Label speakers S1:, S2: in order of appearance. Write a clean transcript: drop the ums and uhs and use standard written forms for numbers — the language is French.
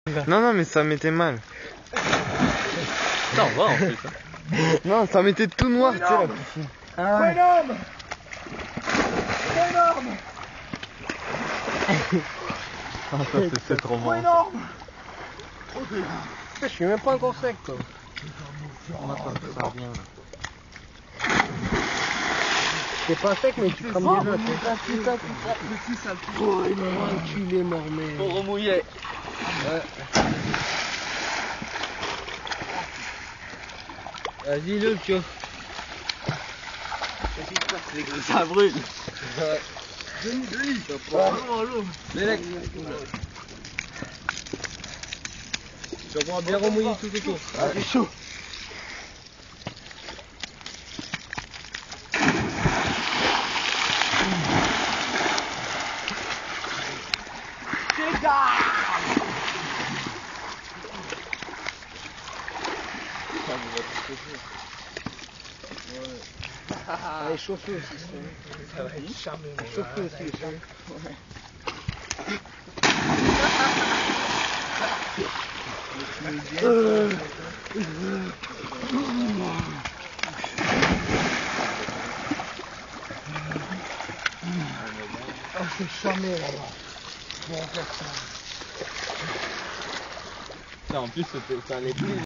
S1: Non, non, mais ça mettait mal.
S2: Ça va en fait. Hein.
S1: Non, ça mettait tout noir, tu sais, la piscine.
S3: Ah ouais. Énorme. Énorme.
S1: Ah, ça, c'est trop marrant.
S3: Énorme.
S2: Je suis même pas encore sec, quoi. Ça revient. T'es pas sec, mais tu crames déjà. Putain. Oh, il m'a enculé, mormé. Pour remouiller. Ouais. Vas-y, le pio. Ça brûle. Ouais. Denis. L'élec. Tu vas pouvoir bien remouiller tout autour.
S3: Ah, c'est chaud.
S2: Allez, chauffer aussi. Ça va être charmé. Chauffer aussi. Ouais.
S3: Oh, c'est charmé là-bas. Bon, on va faire ça.
S2: En plus, ça allait plus.